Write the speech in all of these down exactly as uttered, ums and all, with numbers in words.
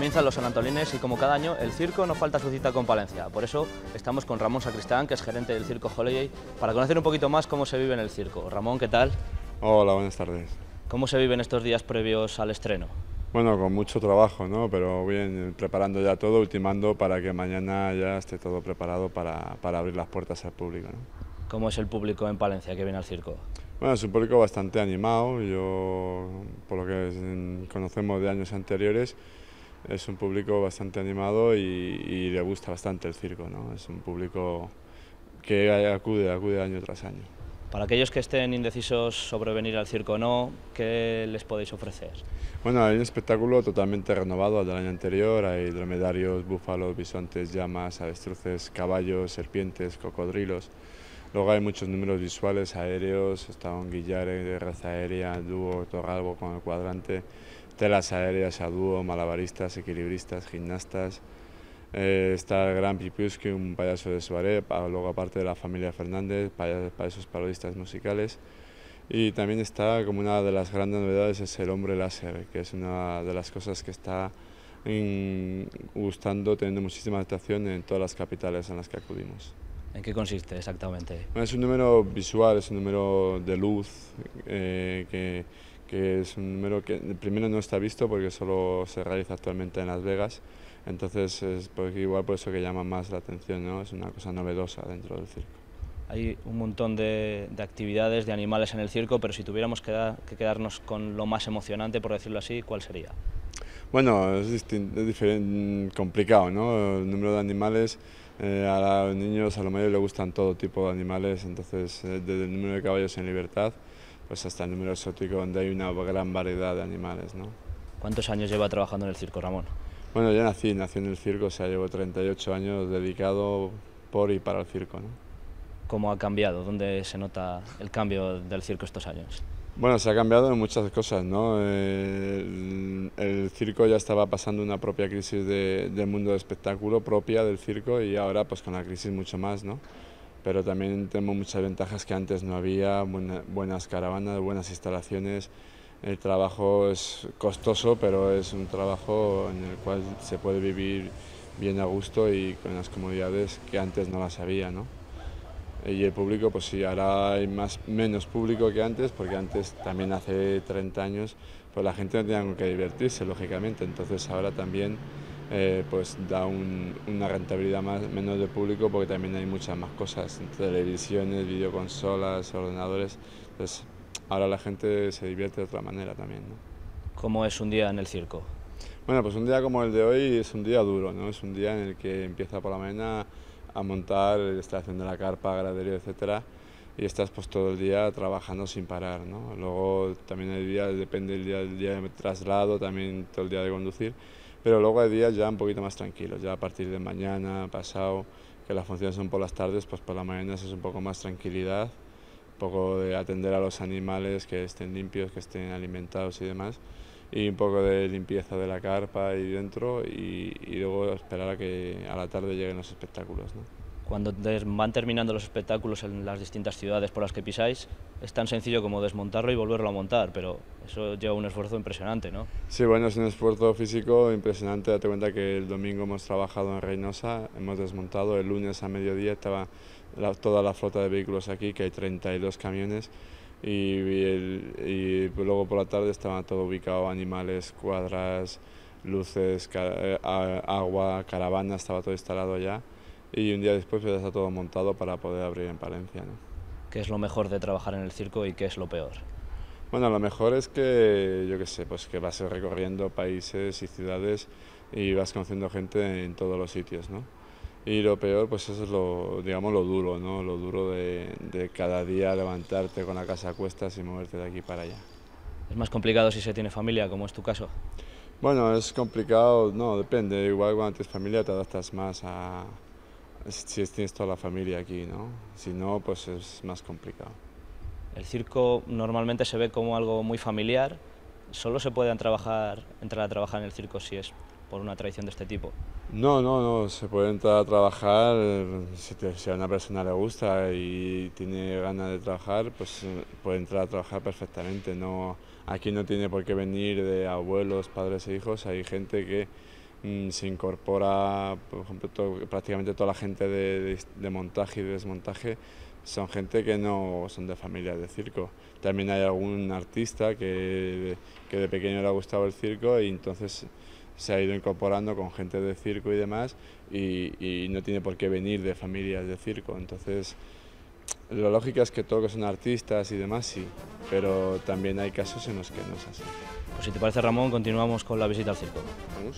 Comienzan los San Antolines y como cada año el circo no falta su cita con Palencia. Por eso estamos con Ramón Sacristán, que es gerente del Circo Holiday, para conocer un poquito más cómo se vive en el circo. Ramón, ¿qué tal? Hola, buenas tardes. ¿Cómo se viven estos días previos al estreno? Bueno, con mucho trabajo, ¿no? Pero bien, preparando ya todo, ultimando para que mañana ya esté todo preparado para, para abrir las puertas al público, ¿no? ¿Cómo es el público en Palencia que viene al circo? Bueno, es un público bastante animado, yo, por lo que es- conocemos de años anteriores, es un público bastante animado y, y le gusta bastante el circo, ¿no? Es un público que acude, acude año tras año. Para aquellos que estén indecisos sobre venir al circo o no, ¿qué les podéis ofrecer? Bueno, hay un espectáculo totalmente renovado al del año anterior, hay dromedarios, búfalos, bisontes, llamas, avestruces, caballos, serpientes, cocodrilos. Luego hay muchos números visuales, aéreos, está un guillare de raza aérea, dúo, torralbo con el cuadrante, telas aéreas a dúo, malabaristas, equilibristas, gimnastas. Eh, está el Gran Pipiuski, un payaso de soirée, luego aparte de la familia Fernández, payasos parodistas musicales. Y también está, como una de las grandes novedades, es el hombre láser, que es una de las cosas que está en, gustando, teniendo muchísima atracción en todas las capitales en las que acudimos. ¿En qué consiste exactamente? Bueno, es un número visual, es un número de luz, eh, que, que es un número que primero no está visto porque solo se realiza actualmente en Las Vegas, entonces es por, igual por eso que llama más la atención, ¿no? Es una cosa novedosa dentro del circo. Hay un montón de, de actividades, de animales en el circo, pero si tuviéramos que, da, que quedarnos con lo más emocionante, por decirlo así, ¿cuál sería? Bueno, es, distinto, es diferente, complicado, ¿no? El número de animales, eh, a los niños, a los mayores les gustan todo tipo de animales, entonces eh, desde el número de caballos en libertad, pues hasta el número exótico, donde hay una gran variedad de animales, ¿no? ¿Cuántos años lleva trabajando en el circo, Ramón? Bueno, yo nací, nací en el circo, o sea, llevo treinta y ocho años dedicado por y para el circo, ¿no? ¿Cómo ha cambiado? ¿Dónde se nota el cambio del circo estos años? Bueno, se ha cambiado en muchas cosas, ¿no? El, el circo ya estaba pasando una propia crisis de, del mundo del espectáculo propia del circo y ahora pues con la crisis mucho más, ¿no? Pero también tenemos muchas ventajas que antes no había, buena, buenas caravanas, buenas instalaciones. El trabajo es costoso, pero es un trabajo en el cual se puede vivir bien a gusto y con las comodidades que antes no las había, ¿no? Y el público, pues sí, ahora hay más, menos público que antes, porque antes, también hace treinta años, pues la gente no tenía con qué divertirse, lógicamente, entonces ahora también eh, pues da un, una rentabilidad más, menos de público, porque también hay muchas más cosas, televisiones, videoconsolas, ordenadores, entonces ahora la gente se divierte de otra manera también, ¿no? ¿Cómo es un día en el circo? Bueno, pues un día como el de hoy es un día duro, ¿no? Es un día en el que empieza por la mañana a montar la instalación de la carpa, graderío, etcétera, y estás pues todo el día trabajando sin parar, ¿no? Luego también hay días, depende del día, del día de traslado, también todo el día de conducir, pero luego hay días ya un poquito más tranquilos, ya a partir de mañana, pasado, que las funciones son por las tardes, pues por la mañana es un poco más tranquilidad, un poco de atender a los animales, que estén limpios, que estén alimentados y demás, y un poco de limpieza de la carpa ahí dentro y, y luego esperar a que a la tarde lleguen los espectáculos, ¿no? Cuando van terminando los espectáculos en las distintas ciudades por las que pisáis, es tan sencillo como desmontarlo y volverlo a montar, pero eso lleva un esfuerzo impresionante, ¿no? Sí, bueno, es un esfuerzo físico impresionante. Date cuenta que el domingo hemos trabajado en Reynosa, hemos desmontado, el lunes a mediodía estaba la, toda la flota de vehículos aquí, que hay treinta y dos camiones, y, y, el, y luego por la tarde estaba todo ubicado, animales, cuadras, luces, ca agua, caravana, estaba todo instalado ya, y un día después ya está todo montado para poder abrir en Palencia, ¿no? ¿Qué es lo mejor de trabajar en el circo y qué es lo peor? Bueno, lo mejor es que, yo qué sé, pues que vas recorriendo países y ciudades y vas conociendo gente en todos los sitios, ¿no? Y lo peor, pues eso es lo, digamos, lo duro, ¿no? Lo duro de, de cada día levantarte con la casa a cuestas y moverte de aquí para allá. ¿Es más complicado si se tiene familia, como es tu caso? Bueno, es complicado, no, depende. Igual cuando tienes familia te adaptas más a si tienes toda la familia aquí, ¿no? Si no, pues es más complicado. El circo normalmente se ve como algo muy familiar. ¿Solo se puede trabajar, entrar a trabajar en el circo si es por una tradición de este tipo? No, no, no, se puede entrar a trabajar, si, te, si a una persona le gusta y tiene ganas de trabajar, pues puede entrar a trabajar perfectamente. No, aquí no tiene por qué venir de abuelos, padres e hijos, hay gente que mmm, se incorpora, por ejemplo, todo, prácticamente toda la gente de, de, de montaje y de desmontaje son gente que no son de familias de circo. También hay algún artista que, que de pequeño le ha gustado el circo y entonces se ha ido incorporando con gente de circo y demás y, y no tiene por qué venir de familias de circo. Entonces, la lógica es que todos son artistas y demás, sí, pero también hay casos en los que no es así. Pues si te parece, Ramón, continuamos con la visita al circo. ¿Vamos?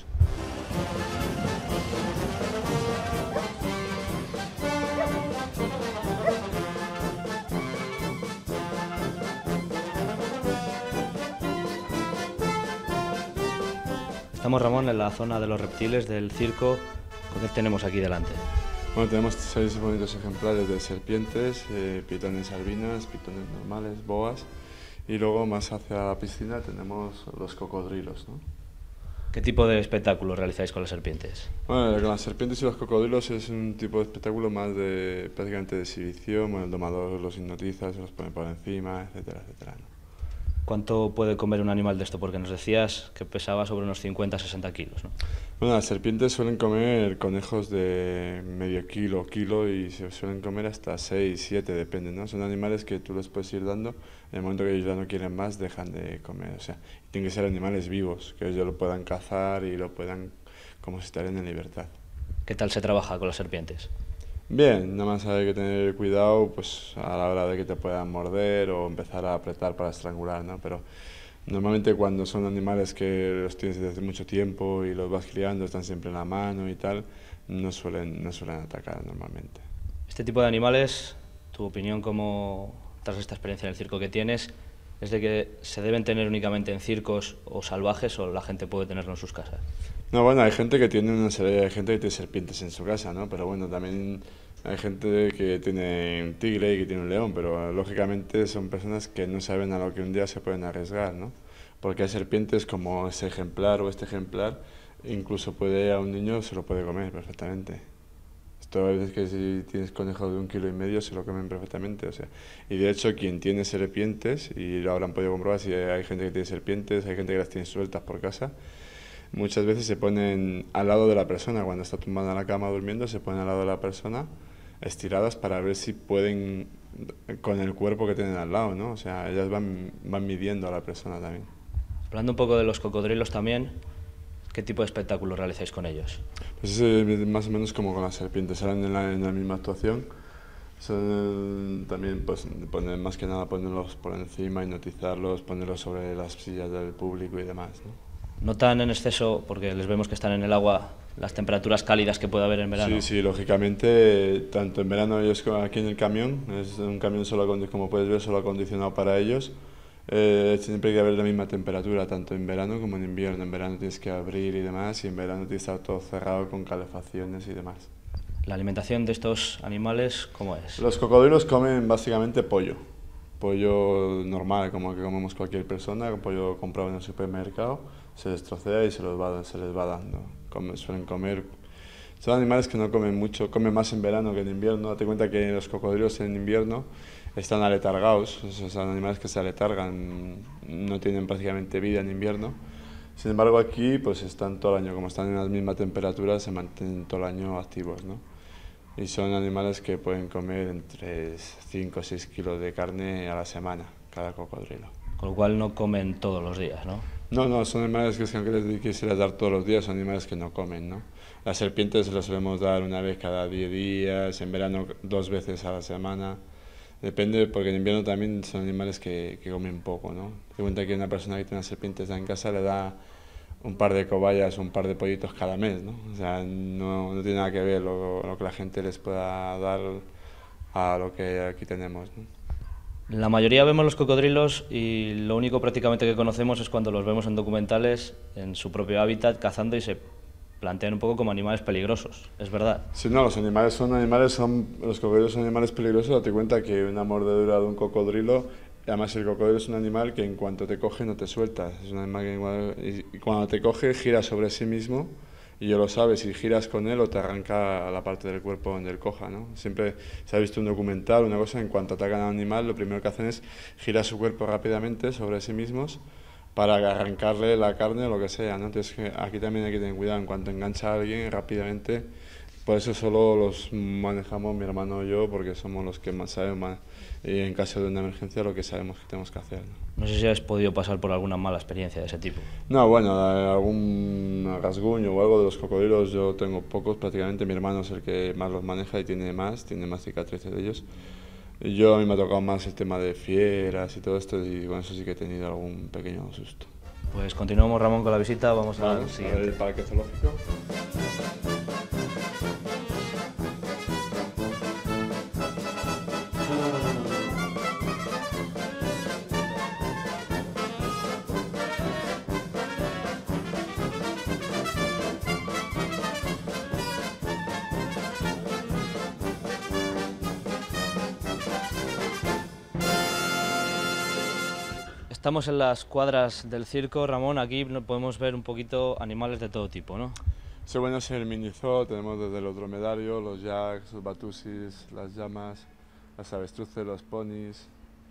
Estamos, Ramón, en la zona de los reptiles del circo. ¿Qué tenemos aquí delante? Bueno, tenemos seis bonitos ejemplares de serpientes, eh, pitones albinas, pitones normales, boas, y luego más hacia la piscina tenemos los cocodrilos, ¿no? ¿Qué tipo de espectáculo realizáis con las serpientes? Bueno, con las serpientes y los cocodrilos es un tipo de espectáculo más de prácticamente de exhibición. Bueno, el domador los hipnotiza, se los pone por encima, etcétera, etcétera, ¿no? ¿Cuánto puede comer un animal de esto? Porque nos decías que pesaba sobre unos cincuenta a sesenta kilos, ¿no? Bueno, las serpientes suelen comer conejos de medio kilo, kilo y se suelen comer hasta seis, siete, depende, ¿no? Son animales que tú les puedes ir dando, en el momento que ellos ya no quieren más, dejan de comer, o sea, tienen que ser animales vivos, que ellos lo puedan cazar y lo puedan como si estuvieran en libertad. ¿Qué tal se trabaja con las serpientes? Bien, nada más hay que tener cuidado pues a la hora de que te puedan morder o empezar a apretar para estrangular, ¿no? Pero normalmente cuando son animales que los tienes desde hace mucho tiempo y los vas criando, están siempre en la mano y tal, no suelen, no suelen atacar normalmente. Este tipo de animales, tu opinión como tras esta experiencia en el circo que tienes, ¿es de que se deben tener únicamente en circos o salvajes o la gente puede tenerlo en sus casas? No, bueno, hay gente que tiene una serie, hay gente que tiene serpientes en su casa, ¿no? Pero bueno, también hay gente que tiene un tigre y que tiene un león, pero lógicamente son personas que no saben a lo que un día se pueden arriesgar, ¿no? Porque hay serpientes como ese ejemplar o este ejemplar, incluso puede a un niño se lo puede comer perfectamente. Esto a veces que si tienes conejos de un kilo y medio se lo comen perfectamente, o sea, y de hecho quien tiene serpientes, y lo habrán podido comprobar, si hay gente que tiene serpientes, hay gente que las tiene sueltas por casa, muchas veces se ponen al lado de la persona, cuando está tumbada en la cama durmiendo, se ponen al lado de la persona, estiradas para ver si pueden, con el cuerpo que tienen al lado, ¿no? O sea, ellas van, van midiendo a la persona también. Hablando un poco de los cocodrilos también, ¿qué tipo de espectáculo realizáis con ellos? Pues es más o menos como con las serpientes, salen en la, en la misma actuación. Son, también pues poner, más que nada ponerlos por encima, hipnotizarlos, ponerlos sobre las sillas del público y demás, ¿no? ¿Notan en exceso, porque les vemos que están en el agua, las temperaturas cálidas que puede haber en verano? Sí, sí, lógicamente, tanto en verano ellos como aquí en el camión, es un camión solo, como puedes ver, solo acondicionado para ellos. Eh, siempre hay que haber la misma temperatura, tanto en verano como en invierno. En verano tienes que abrir y demás, y en verano tienes que estar todo cerrado con calefacciones y demás. ¿La alimentación de estos animales cómo es? Los cocodrilos comen básicamente pollo. Pollo normal, como que comemos cualquier persona, pollo comprado en el supermercado, se les trocea y se, los va, se les va dando. Come, suelen comer... Son animales que no comen mucho, comen más en verano que en invierno. Date cuenta que los cocodrilos en invierno están aletargados, son animales que se aletargan, no tienen prácticamente vida en invierno. Sin embargo aquí pues están todo el año, como están en las mismas temperaturas, se mantienen todo el año activos, ¿no? Y son animales que pueden comer entre cinco o seis kilos de carne a la semana, cada cocodrilo. Con lo cual no comen todos los días, ¿no? No, no, son animales que, es que aunque les quisieras dar todos los días, son animales que no comen, ¿no? Las serpientes las solemos dar una vez cada diez días, en verano dos veces a la semana. Depende, porque en invierno también son animales que, que comen poco, ¿no? Te cuenta que una persona que tiene serpientes en casa le da un par de cobayas o un par de pollitos cada mes, ¿no? O sea, no, no tiene nada que ver lo, lo que la gente les pueda dar a lo que aquí tenemos, ¿no? La mayoría vemos los cocodrilos y lo único prácticamente que conocemos es cuando los vemos en documentales, en su propio hábitat, cazando y se plantean un poco como animales peligrosos, ¿es verdad? Sí, no, los animales son animales, son, los cocodrilos son animales peligrosos. Date cuenta que una mordedura de un cocodrilo, además el cocodrilo es un animal que en cuanto te coge no te suelta, es un animal que igual, y cuando te coge gira sobre sí mismo y yo lo sabes, si giras con él o te arranca la parte del cuerpo donde él coja, ¿no? Siempre se ha visto un documental, una cosa, en cuanto atacan a un animal lo primero que hacen es girar su cuerpo rápidamente sobre sí mismos para arrancarle la carne o lo que sea, ¿no? Entonces aquí también hay que tener cuidado, en cuanto engancha a alguien rápidamente, por eso solo los manejamos mi hermano y yo, porque somos los que más sabemos, y en caso de una emergencia lo que sabemos que tenemos que hacer, ¿no? No sé si has podido pasar por alguna mala experiencia de ese tipo. No, bueno, algún rasguño o algo de los cocodrilos yo tengo pocos, prácticamente mi hermano es el que más los maneja y tiene más, tiene más cicatrices de ellos. Yo a mí me ha tocado más el tema de fieras y todo esto y con eso sí que he tenido algún pequeño susto. Pues continuamos, Ramón, con la visita, vamos Vale, al siguiente. el parque zoológico. Estamos en las cuadras del circo, Ramón, aquí podemos ver un poquito animales de todo tipo, ¿no? Sí, bueno, es el mini zoo, tenemos desde los dromedarios, los yaks, los batusis, las llamas, las avestruces, los ponis,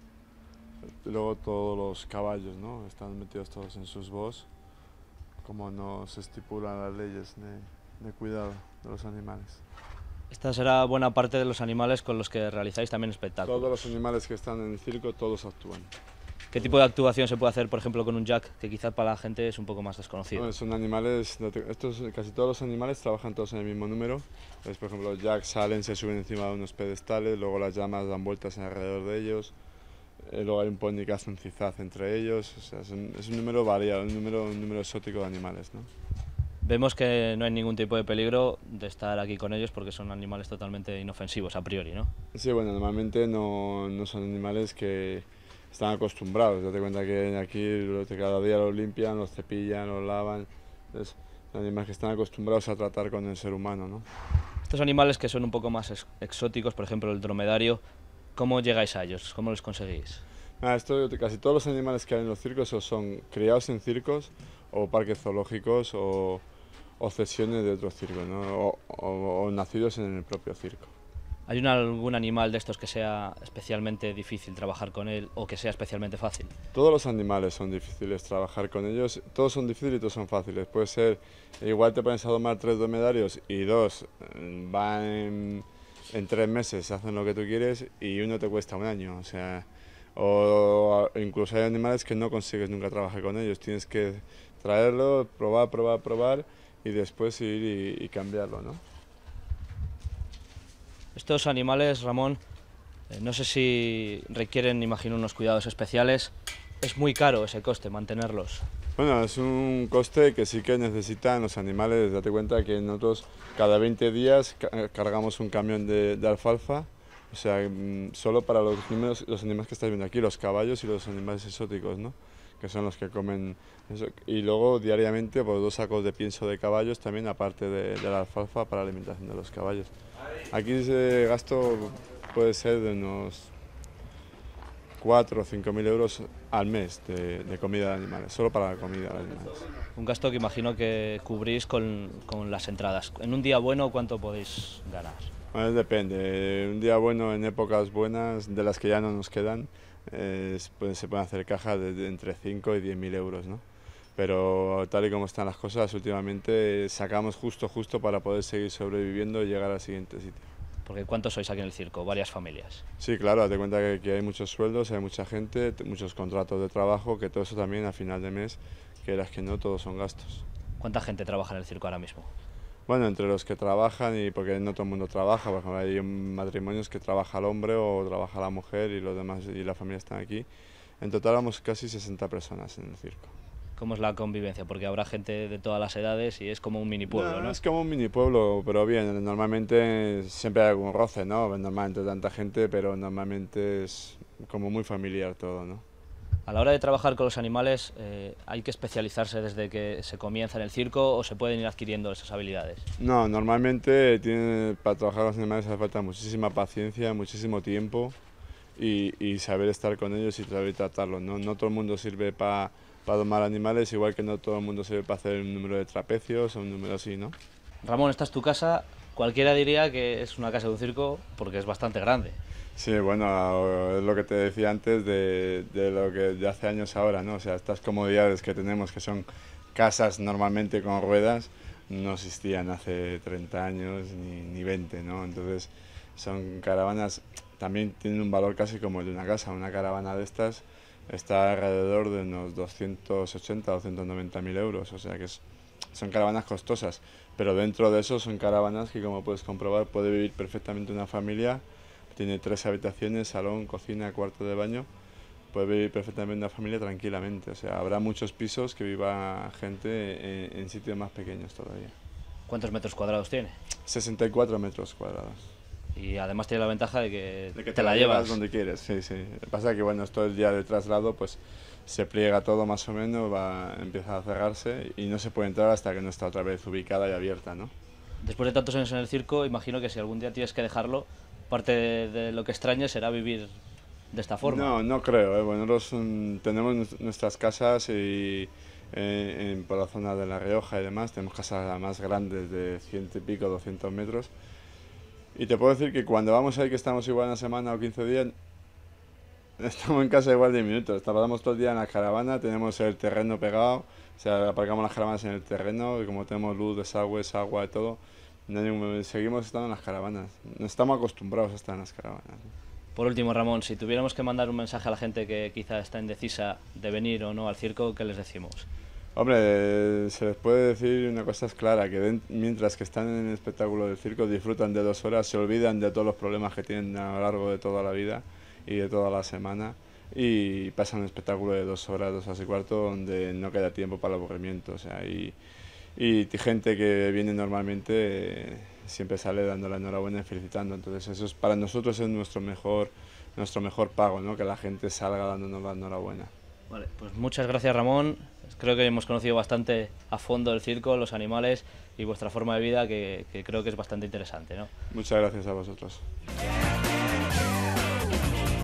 luego todos los caballos, ¿no? Están metidos todos en sus box, como nos estipulan las leyes de, de cuidado de los animales. Esta será buena parte de los animales con los que realizáis también espectáculos. Todos los animales que están en el circo, todos actúan. ¿Qué tipo de actuación se puede hacer, por ejemplo, con un jack, que quizás para la gente es un poco más desconocido? Bueno, son animales, estos, casi todos los animales trabajan todos en el mismo número. Entonces, por ejemplo, los jacks salen, se suben encima de unos pedestales, luego las llamas dan vueltas alrededor de ellos, eh, luego hay un pony que hace un zigzag entre ellos, o sea, es un, es un número variado, un número, un número exótico de animales, ¿no? Vemos que no hay ningún tipo de peligro de estar aquí con ellos porque son animales totalmente inofensivos a priori, ¿no? Sí, bueno, normalmente no, no son animales que están acostumbrados, date cuenta que aquí cada día los limpian, los cepillan, los lavan, entonces son animales que están acostumbrados a tratar con el ser humano, ¿no? Estos animales que son un poco más ex exóticos, por ejemplo el dromedario, ¿cómo llegáis a ellos? ¿Cómo los conseguís? Ah, esto, casi todos los animales que hay en los circos o son criados en circos o parques zoológicos o, o cesiones de otros circos, ¿no? o, o, o nacidos en el propio circo. ¿Hay un, algún animal de estos que sea especialmente difícil trabajar con él o que sea especialmente fácil? Todos los animales son difíciles trabajar con ellos, todos son difíciles y todos son fáciles. Puede ser, igual te pones a domar tres dromedarios y dos van en, en tres meses, hacen lo que tú quieres y uno te cuesta un año. O sea, o incluso hay animales que no consigues nunca trabajar con ellos, tienes que traerlo, probar, probar, probar y después ir y, y cambiarlo, ¿no? Estos animales, Ramón, eh, no sé si requieren, imagino, unos cuidados especiales. Es muy caro ese coste, mantenerlos. Bueno, es un coste que sí que necesitan los animales. Date cuenta que nosotros cada veinte días cargamos un camión de, de alfalfa, o sea, solo para los, números, los animales que estáis viendo aquí, los caballos y los animales exóticos, ¿no? Que son los que comen eso. Y luego diariamente pues, dos sacos de pienso de caballos también, aparte de, de la alfalfa para la alimentación de los caballos. Aquí ese gasto puede ser de unos cuatro o cinco mil euros al mes de, de comida de animales, solo para la comida de animales. Un gasto que imagino que cubrís con, con las entradas. En un día bueno, ¿cuánto podéis ganar? Bueno, depende. Un día bueno, en épocas buenas, de las que ya no nos quedan, eh, pues se pueden hacer cajas de, de entre cinco y diez mil euros, ¿no? Pero tal y como están las cosas, últimamente sacamos justo, justo para poder seguir sobreviviendo y llegar al siguiente sitio. Porque ¿cuántos sois aquí en el circo? Varias familias. Sí, claro, date cuenta que, que hay muchos sueldos, hay mucha gente, muchos contratos de trabajo, que todo eso también a final de mes, que las que no, todos son gastos. ¿Cuánta gente trabaja en el circo ahora mismo? Bueno, entre los que trabajan, y porque no todo el mundo trabaja, por ejemplo, hay matrimonios que trabaja el hombre o trabaja la mujer y los demás y la familia están aquí. En total éramos casi sesenta personas en el circo. ¿Cómo es la convivencia? Porque habrá gente de todas las edades y es como un mini pueblo, ¿no? No, es como un mini pueblo, pero bien, normalmente siempre hay algún roce, ¿no? Normalmente tanta gente, pero normalmente es como muy familiar todo, ¿no? A la hora de trabajar con los animales, eh, ¿hay que especializarse desde que se comienza en el circo o se pueden ir adquiriendo esas habilidades? No, normalmente tiene, para trabajar con los animales hace falta muchísima paciencia, muchísimo tiempo y, y saber estar con ellos y saber tratarlos, ¿no? No todo el mundo sirve para para domar animales, igual que no todo el mundo sirve para hacer un número de trapecios o un número así, ¿no? Ramón, esta es tu casa. Cualquiera diría que es una casa de un circo porque es bastante grande. Sí, bueno, es lo que te decía antes de, de lo que de hace años ahora, ¿no? O sea, estas comodidades que tenemos, que son casas normalmente con ruedas, no existían hace treinta años ni, ni veinte, ¿no? Entonces, son caravanas, también tienen un valor casi como el de una casa. Una caravana de estas está alrededor de unos doscientos ochenta o doscientos noventa mil euros, o sea que es, son caravanas costosas, pero dentro de eso son caravanas que, como puedes comprobar, puede vivir perfectamente una familia. Tiene tres habitaciones, salón, cocina, cuarto de baño. Puede vivir perfectamente una familia tranquilamente. O sea, habrá muchos pisos que viva gente en, en sitios más pequeños todavía. ¿Cuántos metros cuadrados tiene? sesenta y cuatro metros cuadrados. Y además tiene la ventaja de que, De que te, te la llevas donde quieres, sí, sí. Lo que pasa es que, bueno, esto el día de traslado, pues se pliega todo más o menos, va, empieza a cerrarse y no se puede entrar hasta que no está otra vez ubicada y abierta, ¿no? Después de tantos años en el circo, imagino que si algún día tienes que dejarlo, parte de, de lo que extrañes será vivir de esta forma. No, no creo. ¿eh? Bueno, nosotros um, tenemos nuestras casas y eh, en, por la zona de La Rioja y demás, tenemos casas más grandes de ciento y pico, doscientos metros. Y te puedo decir que cuando vamos ahí, que estamos igual una semana o quince días, estamos en casa igual de minutos. Pasamos todo el día en la caravana, tenemos el terreno pegado, o sea, aparcamos las caravanas en el terreno, y como tenemos luz, desagües, agua y todo, no, seguimos estando en las caravanas. No estamos acostumbrados a estar en las caravanas. Por último, Ramón, si tuviéramos que mandar un mensaje a la gente que quizá está indecisa de venir o no al circo, ¿qué les decimos? Hombre, se les puede decir una cosa es clara, que de, mientras que están en el espectáculo del circo disfrutan de dos horas, se olvidan de todos los problemas que tienen a lo largo de toda la vida y de toda la semana y pasan un espectáculo de dos horas, dos horas y cuarto donde no queda tiempo para el aburrimiento. O sea, y, y gente que viene normalmente eh, siempre sale dando la enhorabuena y felicitando. Entonces eso es, para nosotros es nuestro mejor, nuestro mejor pago, ¿no? Que la gente salga dándonos la enhorabuena. Vale, pues muchas gracias, Ramón. Creo que hemos conocido bastante a fondo el circo, los animales y vuestra forma de vida, que, que creo que es bastante interesante, ¿no? Muchas gracias a vosotros.